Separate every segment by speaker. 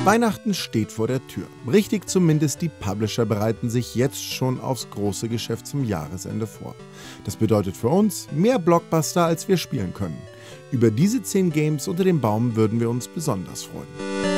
Speaker 1: Weihnachten steht vor der Tür. Richtig zumindest, die Publisher bereiten sich jetzt schon aufs große Geschäft zum Jahresende vor. Das bedeutet für uns mehr Blockbuster, als wir spielen können. Über diese 10 Games unter dem Baum würden wir uns besonders freuen.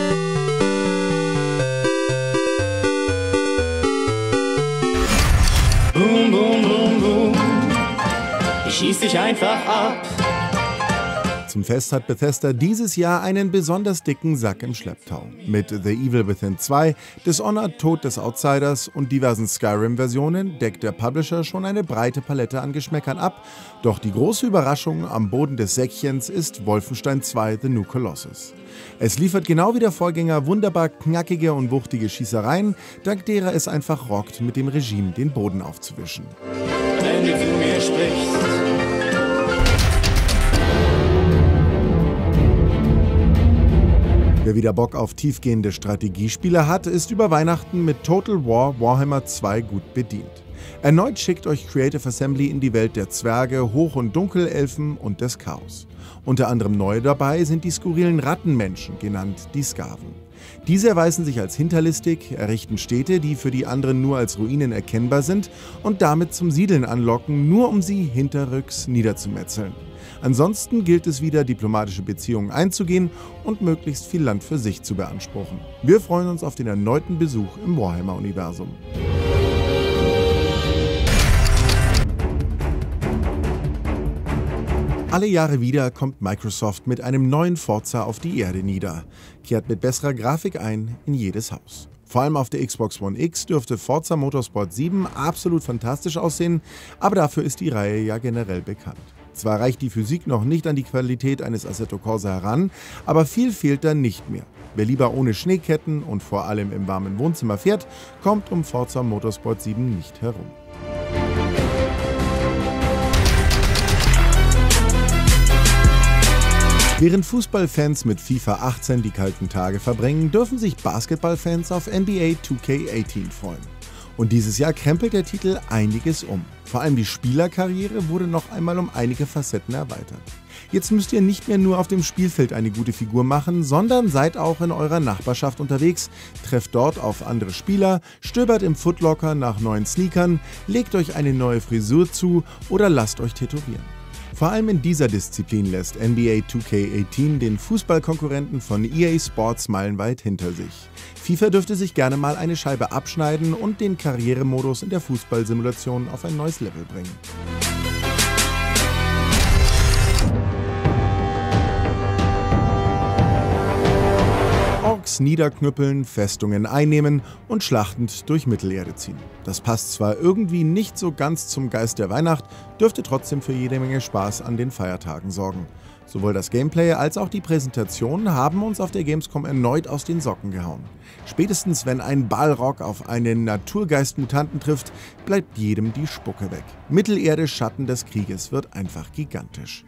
Speaker 2: Boom, boom, boom, boom. Ich schieß dich einfach ab.
Speaker 1: Zum Fest hat Bethesda dieses Jahr einen besonders dicken Sack im Schlepptau. Mit The Evil Within 2, Dishonored Tod des Outsiders und diversen Skyrim-Versionen deckt der Publisher schon eine breite Palette an Geschmäckern ab. Doch die große Überraschung am Boden des Säckchens ist Wolfenstein 2 The New Colossus. Es liefert genau wie der Vorgänger wunderbar knackige und wuchtige Schießereien, dank derer es einfach rockt, mit dem Regime den Boden aufzuwischen.
Speaker 2: Wenn du zu mir sprichst.
Speaker 1: Wer wieder Bock auf tiefgehende Strategiespiele hat, ist über Weihnachten mit Total War Warhammer 2 gut bedient. Erneut schickt euch Creative Assembly in die Welt der Zwerge, Hoch- und Dunkelelfen und des Chaos. Unter anderem neu dabei sind die skurrilen Rattenmenschen, genannt die Skaven. Diese erweisen sich als hinterlistig, errichten Städte, die für die anderen nur als Ruinen erkennbar sind und damit zum Siedeln anlocken, nur um sie hinterrücks niederzumetzeln. Ansonsten gilt es wieder, diplomatische Beziehungen einzugehen und möglichst viel Land für sich zu beanspruchen. Wir freuen uns auf den erneuten Besuch im Warhammer-Universum. Alle Jahre wieder kommt Microsoft mit einem neuen Forza auf die Erde nieder, kehrt mit besserer Grafik ein in jedes Haus. Vor allem auf der Xbox One X dürfte Forza Motorsport 7 absolut fantastisch aussehen, aber dafür ist die Reihe ja generell bekannt. Zwar reicht die Physik noch nicht an die Qualität eines Assetto Corsa heran, aber viel fehlt da nicht mehr. Wer lieber ohne Schneeketten und vor allem im warmen Wohnzimmer fährt, kommt um Forza Motorsport 7 nicht herum. Während Fußballfans mit FIFA 18 die kalten Tage verbringen, dürfen sich Basketballfans auf NBA 2K18 freuen. Und dieses Jahr krempelt der Titel einiges um. Vor allem die Spielerkarriere wurde noch einmal um einige Facetten erweitert. Jetzt müsst ihr nicht mehr nur auf dem Spielfeld eine gute Figur machen, sondern seid auch in eurer Nachbarschaft unterwegs, trefft dort auf andere Spieler, stöbert im Footlocker nach neuen Sneakern, legt euch eine neue Frisur zu oder lasst euch tätowieren. Vor allem in dieser Disziplin lässt NBA 2K18 den Fußballkonkurrenten von EA Sports meilenweit hinter sich. FIFA dürfte sich gerne mal eine Scheibe abschneiden und den Karrieremodus in der Fußballsimulation auf ein neues Level bringen. Orks niederknüppeln, Festungen einnehmen und schlachtend durch Mittelerde ziehen. Das passt zwar irgendwie nicht so ganz zum Geist der Weihnacht, dürfte trotzdem für jede Menge Spaß an den Feiertagen sorgen. Sowohl das Gameplay als auch die Präsentation haben uns auf der Gamescom erneut aus den Socken gehauen. Spätestens wenn ein Balrog auf einen Naturgeist-Mutanten trifft, bleibt jedem die Spucke weg. Mittelerde Schatten des Krieges wird einfach gigantisch.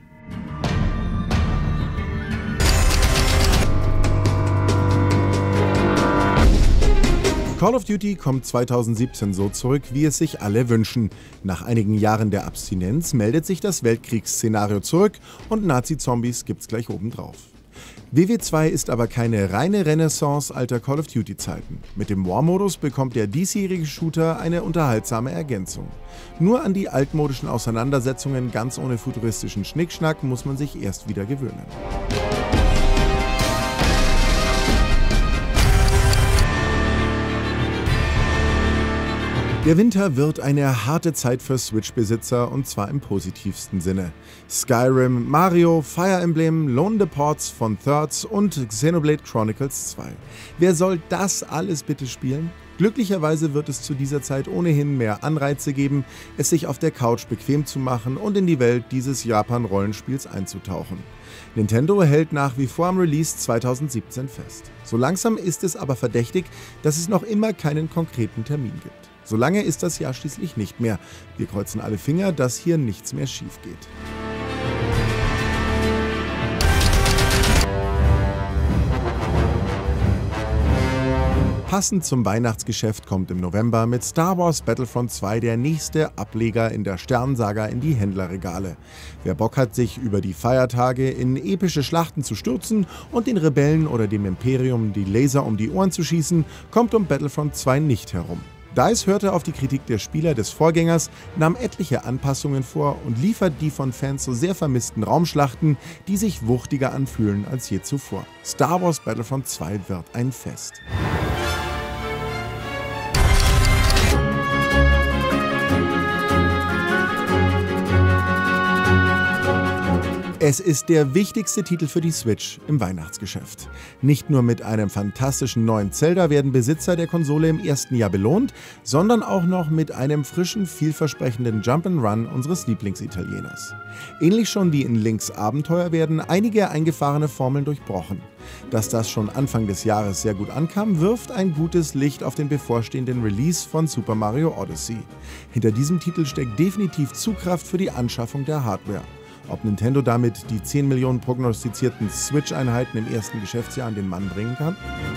Speaker 1: Call of Duty kommt 2017 so zurück, wie es sich alle wünschen. Nach einigen Jahren der Abstinenz meldet sich das Weltkriegsszenario zurück und Nazi-Zombies gibt's gleich obendrauf. WW2 ist aber keine reine Renaissance alter Call of Duty-Zeiten. Mit dem War-Modus bekommt der diesjährige Shooter eine unterhaltsame Ergänzung. Nur an die altmodischen Auseinandersetzungen ganz ohne futuristischen Schnickschnack muss man sich erst wieder gewöhnen. Der Winter wird eine harte Zeit für Switch-Besitzer und zwar im positivsten Sinne. Skyrim, Mario, Fire Emblem, lohnende Ports von Thirds und Xenoblade Chronicles 2. Wer soll das alles bitte spielen? Glücklicherweise wird es zu dieser Zeit ohnehin mehr Anreize geben, es sich auf der Couch bequem zu machen und in die Welt dieses Japan-Rollenspiels einzutauchen. Nintendo hält nach wie vor am Release 2017 fest. So langsam ist es aber verdächtig, dass es noch immer keinen konkreten Termin gibt. So lange ist das Jahr schließlich nicht mehr. Wir kreuzen alle Finger, dass hier nichts mehr schief geht. Passend zum Weihnachtsgeschäft kommt im November mit Star Wars Battlefront 2 der nächste Ableger in der Sternsaga in die Händlerregale. Wer Bock hat, sich über die Feiertage in epische Schlachten zu stürzen und den Rebellen oder dem Imperium die Laser um die Ohren zu schießen, kommt um Battlefront 2 nicht herum. DICE hörte auf die Kritik der Spieler des Vorgängers, nahm etliche Anpassungen vor und liefert die von Fans so sehr vermissten Raumschlachten, die sich wuchtiger anfühlen als je zuvor. Star Wars Battlefront 2 wird ein Fest. Es ist der wichtigste Titel für die Switch im Weihnachtsgeschäft. Nicht nur mit einem fantastischen neuen Zelda werden Besitzer der Konsole im ersten Jahr belohnt, sondern auch noch mit einem frischen, vielversprechenden Jump'n'Run unseres Lieblingsitalieners. Ähnlich schon wie in Links Abenteuer werden einige eingefahrene Formeln durchbrochen. Dass das schon Anfang des Jahres sehr gut ankam, wirft ein gutes Licht auf den bevorstehenden Release von Super Mario Odyssey. Hinter diesem Titel steckt definitiv Zugkraft für die Anschaffung der Hardware. Ob Nintendo damit die 10 Millionen prognostizierten Switch-Einheiten im ersten Geschäftsjahr an den Mann bringen kann?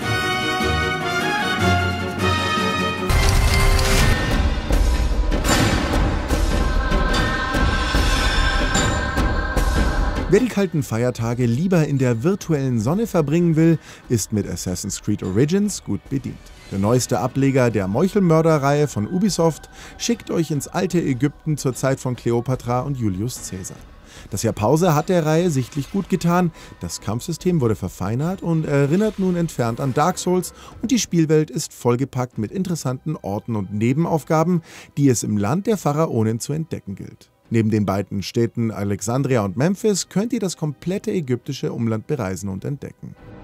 Speaker 1: Wer die kalten Feiertage lieber in der virtuellen Sonne verbringen will, ist mit Assassin's Creed Origins gut bedient. Der neueste Ableger der Meuchelmörder-Reihe von Ubisoft schickt euch ins alte Ägypten zur Zeit von Kleopatra und Julius Caesar. Das Jahr Pause hat der Reihe sichtlich gut getan, das Kampfsystem wurde verfeinert und erinnert nun entfernt an Dark Souls und die Spielwelt ist vollgepackt mit interessanten Orten und Nebenaufgaben, die es im Land der Pharaonen zu entdecken gilt. Neben den beiden Städten Alexandria und Memphis könnt ihr das komplette ägyptische Umland bereisen und entdecken.